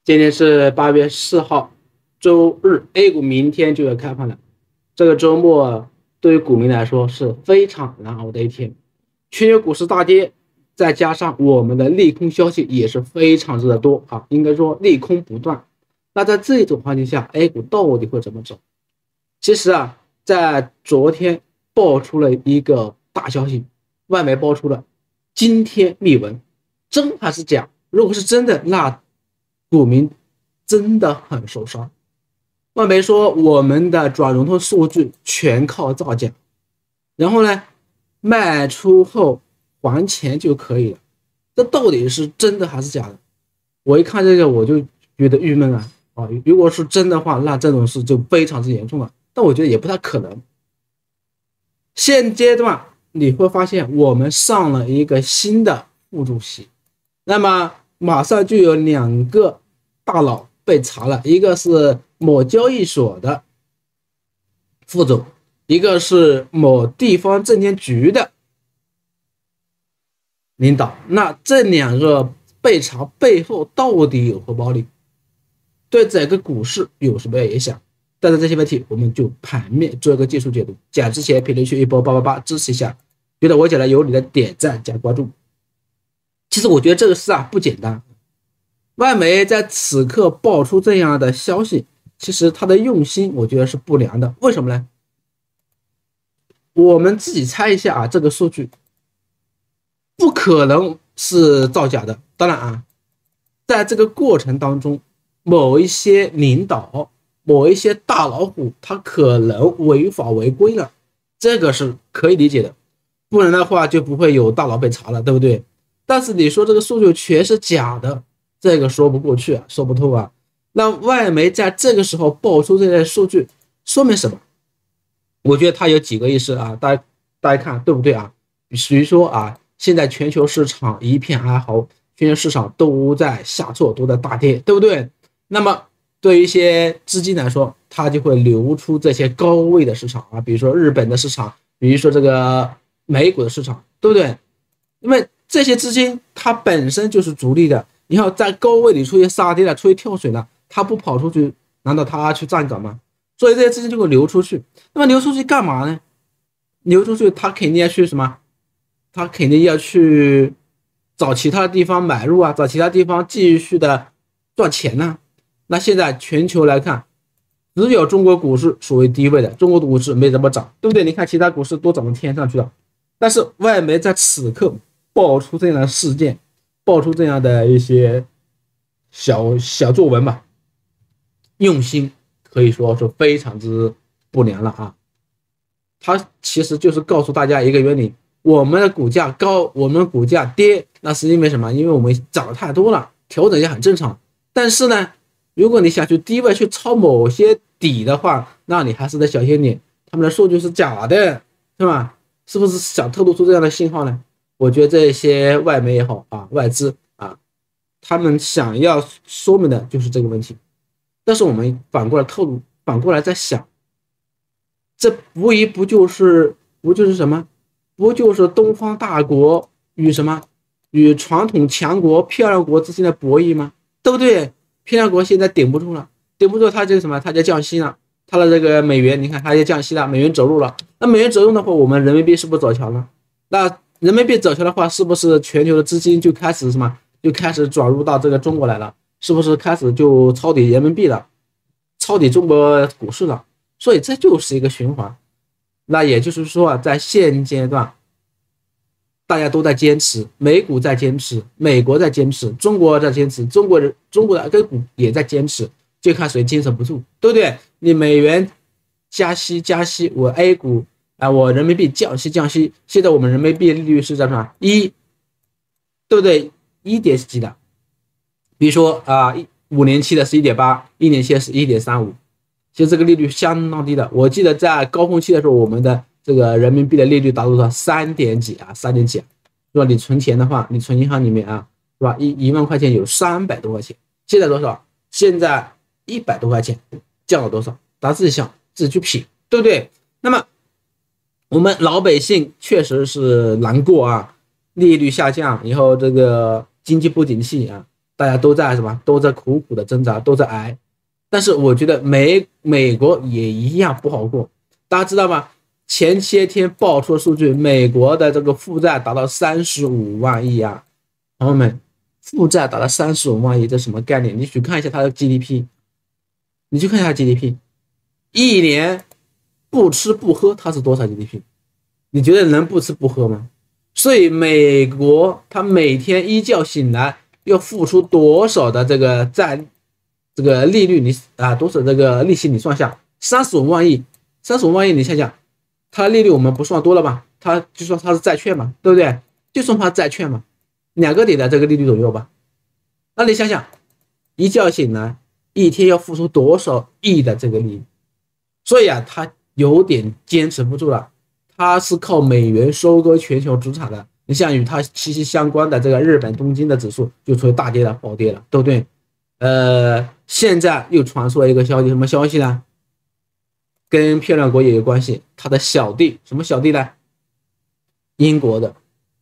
今天是8月4号，周日，A 股明天就要开盘了。这个周末对于股民来说是非常难熬的一天，全球股市大跌，再加上我们的利空消息也是非常之的多啊，应该说利空不断。那在这种环境下，A 股到底会怎么走？其实啊，在昨天爆出了一个大消息，外媒爆出了惊天秘闻，真还是假？如果是真的，那股民真的很受伤。外媒说我们的转融通数据全靠造假，然后呢，卖出后还钱就可以了。这到底是真的还是假的？我一看这个我就觉得郁闷啊！如果是真的话，那这种事就非常之严重了。但我觉得也不太可能。现阶段你会发现，我们上了一个新的副主席，那么马上就有2个大佬被查了，一个是某交易所的副总，一个是某地方证监局的领导。那这2个被查背后到底有何猫腻？对整个股市有什么影响？带着这些问题，我们就盘面做一个技术解读。讲之前，评论区一波888支持一下，觉得我讲的有理的点赞加关注。其实我觉得这个事啊不简单。外媒在此刻爆出这样的消息，其实他的用心我觉得是不良的。为什么呢？我们自己猜一下啊，这个数据不可能是造假的。当然啊，在这个过程当中，某一些领导、某一些大老虎，他可能违法违规了，这个是可以理解的。不然的话就不会有大佬被查了，对不对？但是你说这个数据全是假的，这个说不过去啊，说不透啊。那外媒在这个时候爆出这些数据，说明什么？我觉得它有几个意思啊，大家看对不对啊？比如说啊，现在全球市场一片哀嚎，全球市场都在下挫，都在大跌，对不对？那么对于一些资金来说，它就会流出这些高位的市场啊，比如说日本的市场，比如说这个美股的市场，对不对？因为这些资金它本身就是逐利的，你要在高位里出现杀跌了，出现跳水了，它不跑出去，难道它去站岗吗？所以这些资金就会流出去。那么流出去干嘛呢？流出去它肯定要去什么？它肯定要去找其他地方买入啊，找其他地方继续的赚钱呢。那现在全球来看，只有中国股市属于低位的，中国股市没怎么涨，对不对？你看其他股市都涨到天上去了。但是外媒在此刻爆出这样的事件，爆出这样的一些小作文吧，用心可以说是非常之不良了啊！它其实就是告诉大家一个原理：我们的股价高，我们的股价跌，那是因为什么？因为我们涨得太多了，调整也很正常。但是呢，如果你想去低位去抄某些底的话，那你还是得小心点，他们的数据是假的，是吧？是不是想透露出这样的信号呢？我觉得这些外媒也好啊，外资啊，他们想要说明的就是这个问题。但是我们反过来在想，这不就是什么？不就是东方大国与什么？与传统强国漂亮国之间的博弈吗？对不对？漂亮国现在顶不住了，顶不住它就什么？它就降息了，它的这个美元，你看它就降息了，美元走弱了。那美元走弱的话，我们人民币是不是走强了？那人民币走强的话，是不是全球的资金就开始什么？就开始转入到这个中国来了？是不是开始就抄底人民币了，抄底中国股市了？所以这就是一个循环。那也就是说啊，在现阶段，大家都在坚持，美股在坚持，美国在坚持，中国在坚持，中国的 A 股也在坚持，就看谁坚持不住，对不对？你美元加息，我 A 股啊，我人民币降息，现在我们人民币利率是在什么1，对不对？1点几的，比如说啊，5年期的是1.8，1年期的是1.35，其实这个利率相当低的。我记得在高峰期的时候，我们的这个人民币的利率达到了3点几啊，是吧？你存钱的话，你存银行里面啊，是吧？一万块钱有300多块钱，现在多少？现在100多块钱，降了多少？大家自己想，自己去品，对不对？那么我们老百姓确实是难过啊，利率下降以后，这个经济不景气啊， 大家都在什么？都在苦苦的挣扎，都在挨。但是我觉得美国也一样不好过，大家知道吗？前些天爆出数据，美国的这个负债达到35万亿啊，朋友们，负债达到35万亿，这什么概念？你去看一下它的 GDP， 你去看一下 GDP， 一年不吃不喝，它是多少 GDP？ 你觉得能不吃不喝吗？所以美国它每天一觉醒来要付出多少的这个这个利率，你多少这个利息你算下，35万亿，35万亿，你想想，它利率我们不算多了吧？它就说它是债券嘛，对不对？就算它债券嘛，2个点的这个利率左右吧。那你想想，一觉醒来一天要付出多少亿的这个利率？所以啊，它有点坚持不住了。它是靠美元收割全球资产的，你像与它息息相关的这个日本东京的指数就处于大跌了，暴跌了，对不对？现在又传出来一个消息，什么消息呢？跟漂亮国也有关系，他的小弟，什么小弟呢？英国的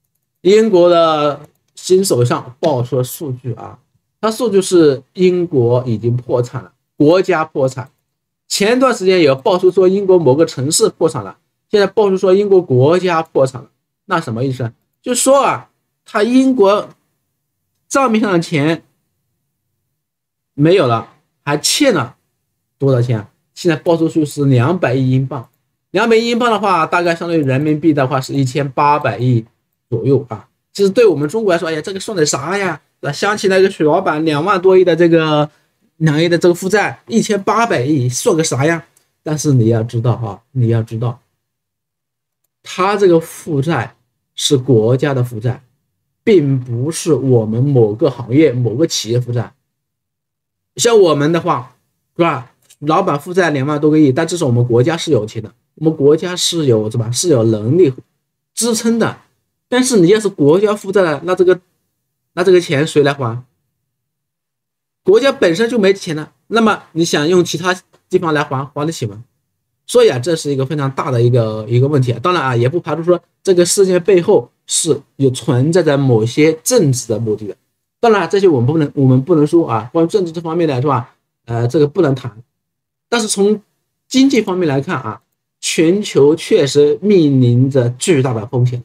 新首相爆出了数据啊，他数据是英国已经破产了，国家破产。前段时间也爆出说英国某个城市破产了，现在爆出说英国国家破产了，那什么意思？就说啊，他英国账面上的钱没有了，还欠了多少钱？现在报出去是200亿英镑，200亿英镑的话，大概相当于人民币的话是1800亿左右啊。其实对我们中国来说，哎呀，这个算的啥呀？想起那个许老板2万多亿的这个2亿的这个负债，1800亿算个啥呀？但是你要知道啊，你要知道，他这个负债是国家的负债，并不是我们某个行业、某个企业负债。像我们的话，是吧？老板负债2万多个亿，但至少我们国家是有钱的，我们国家是有什么？是有能力支撑的。但是你要是国家负债了，那这个钱谁来还？国家本身就没钱了，那么你想用其他地方来还得起吗？所以啊，这是一个非常大的一个问题啊。当然啊，也不排除说这个事件背后是有存在着某些政治的目的的。当然，这些我们不能说啊，关于政治这方面的是吧？这个不能谈。但是从经济方面来看啊，全球确实面临着巨大的风险。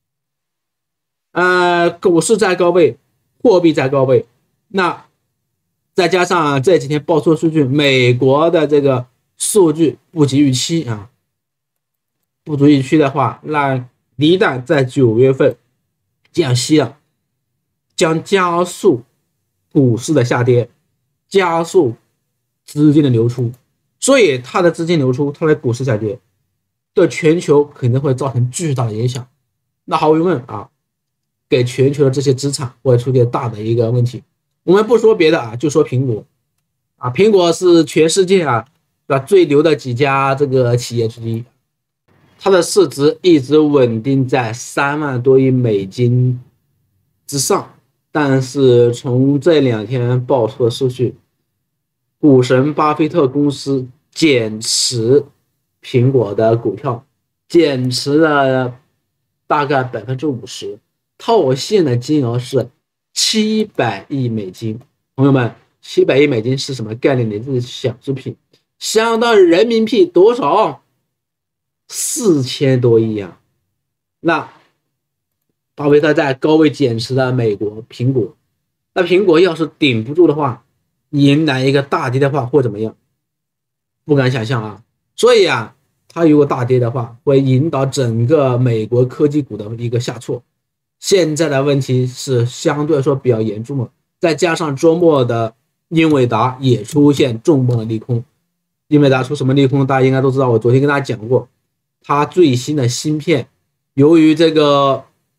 股市在高位，货币在高位，那再加上这几天爆出数据，美国的这个数据不及预期啊，不足预期的话，那一旦在9月份降息了，将加速股市的下跌，加速资金的流出。所以它的资金流出，它的股市下跌，对全球肯定会造成巨大的影响。那毫无疑问啊，给全球的这些资产会出现大的一个问题。我们不说别的啊，就说苹果啊，苹果是全世界最牛的几家这个企业之一，它的市值一直稳定在3万多亿美金之上。但是从这2天爆出的数据，股神巴菲特公司减持苹果的股票，减持了大概50%，套现的金额是700亿美金。朋友们，700亿美金是什么概念？你自己想出品，相当于人民币多少？4000多亿啊！那巴菲特在高位减持了美国苹果，那苹果要是顶不住的话，迎来一个大跌的话会怎么样？不敢想象啊！所以啊，它如果大跌的话，会引导整个美国科技股的一个下挫。现在的问题是相对来说比较严重了，再加上周末的英伟达也出现重磅的利空。英伟达出什么利空？大家应该都知道，我昨天跟大家讲过，它最新的芯片由于这个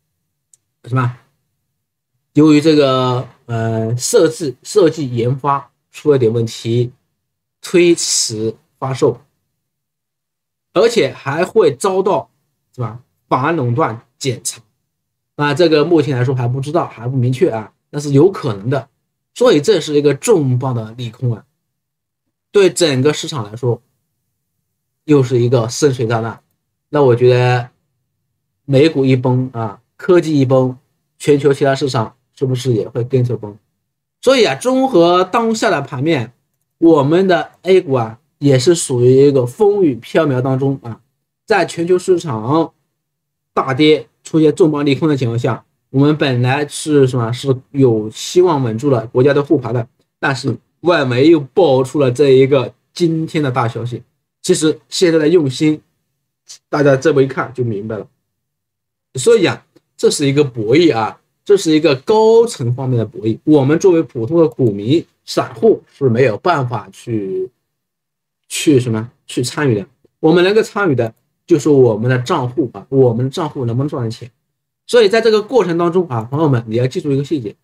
设计研发出了点问题，推迟发售，而且还会遭到反垄断检查。这个目前来说还不知道，还不明确啊，但是有可能的。所以这是一个重磅的利空啊，对整个市场来说又是一个深水炸弹。那我觉得美股一崩啊，科技一崩，全球其他市场是不是也会跟着崩？ 所以啊，综合当下的盘面，我们的 A 股啊也是属于一个风雨飘渺当中啊，在全球市场大跌、出现重磅利空的情况下，我们本来是什么是有希望稳住了国家队护盘的，但是外媒又爆出了这一个惊天的大消息。其实现在的用心，大家这么一看就明白了。所以啊，这是一个博弈啊，这是一个高层方面的博弈。我们作为普通的股民、散户是没有办法去参与的。我们能够参与的就是我们的账户啊，我们的账户能不能赚钱。所以在这个过程当中啊，朋友们你要记住一个细节，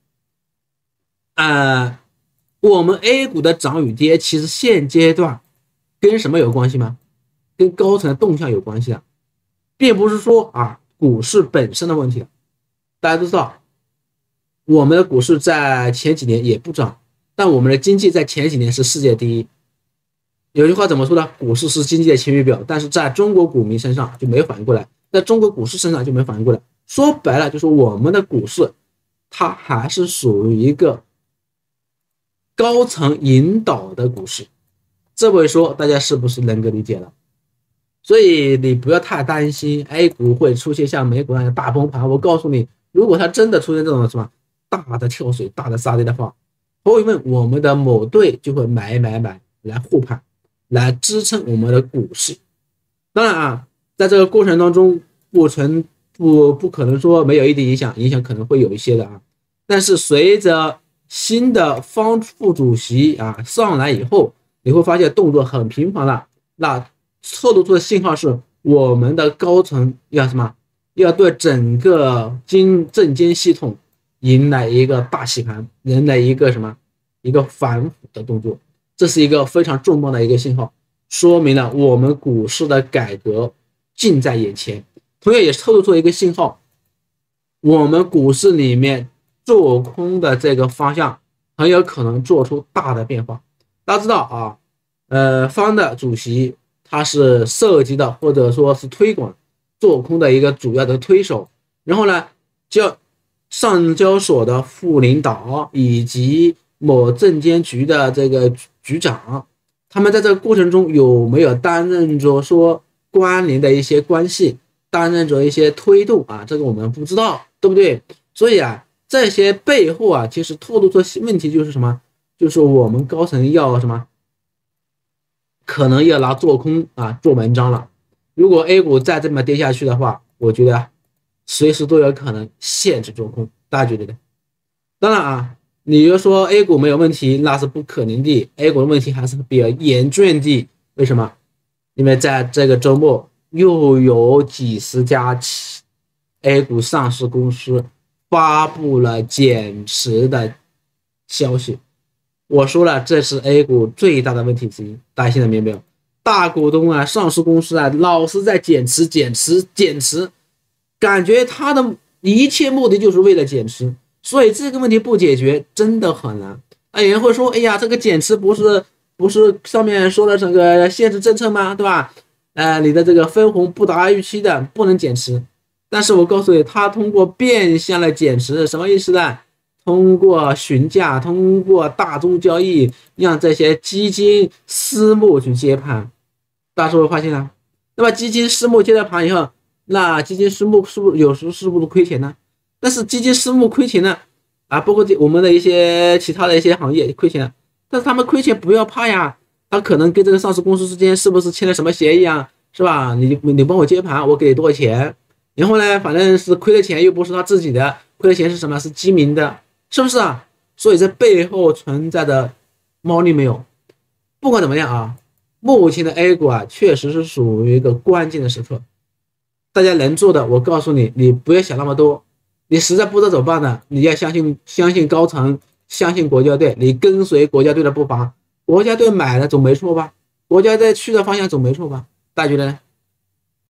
我们 A 股的涨与跌，其实现阶段跟什么有关系吗？跟高层的动向有关系的，并不是说啊股市本身的问题。大家都知道，我们的股市在前几年也不涨，但我们的经济在前几年是世界第一。有句话怎么说呢？股市是经济的晴雨表，但是在中国股民身上就没反应过来，在中国股市身上就没反应过来。说白了，就是我们的股市，它还是属于一个高层引导的股市。这么一说，大家是不是能够理解了？所以你不要太担心 A 股会出现像美股那样的大崩盘。我告诉你，如果它真的出现这种什么大的跳水、大的杀跌的话，毫无疑问，我们的某队就会买来护盘，来支撑我们的股市。当然啊，在这个过程当中不可能说没有一点影响，影响可能会有一些的啊。但是随着新的方副主席啊上来以后，你会发现动作很频繁了，那透露出的信号是我们的高层要什么？要对整个证监系统迎来一个大洗盘，迎来一个什么？一个反腐的动作。这是一个非常重磅的一个信号，说明了我们股市的改革近在眼前。同样也透露出一个信号，我们股市里面做空的这个方向很有可能做出大的变化。大家知道啊，方的主席他是涉及的或者说是推广做空的一个主要的推手，然后呢，上交所的副领导以及某证监局的这个局长，他们在这个过程中有没有担任着说关联的一些关系，担任着一些推动啊？这个我们不知道，对不对？所以啊，这些背后啊，其实透露出问题就是什么？就是我们高层要什么？可能要拿做空啊做文章了。如果 A 股再这么跌下去的话，我觉得随时都有可能限制做空，大家觉得呢？当然啊，你要说 A 股没有问题，那是不可能的。A 股的问题还是比较严峻的。为什么？因为在这个周末又有几十家A 股上市公司发布了减持的消息。我说了，这是 A 股最大的问题之一，大家现在明白没有？大股东啊，上市公司啊，老是在减持，感觉他的一切目的就是为了减持，所以这个问题不解决真的很难。有人会说，哎呀，这个减持不是上面说的这个限制政策吗？对吧？你的这个分红不达预期的不能减持。但是我告诉你，他通过变相的减持，什么意思呢？通过询价，通过大宗交易，让这些基金私募去接盘。大家会发现啊，那么基金私募接了盘以后，那基金私募是不是有时候是不是亏钱呢？但是基金私募亏钱呢，包括我们的一些其他的一些行业亏钱，但是他们亏钱不要怕呀，他可能跟这个上市公司之间是不是签了什么协议啊？是吧？你帮我接盘，我给你多少钱？然后呢，反正是亏的钱又不是他自己的，亏的钱是什么？是基民的。是不是啊？所以这背后存在的猫腻没有？不管怎么样啊，目前的 A 股啊，确实是属于一个关键的时刻。大家能做的，我告诉你，你不要想那么多。你实在不知道怎么办呢？你要相信高层，相信国家队，你跟随国家队的步伐。国家队买的总没错吧？国家队去的方向总没错吧？大家觉得呢？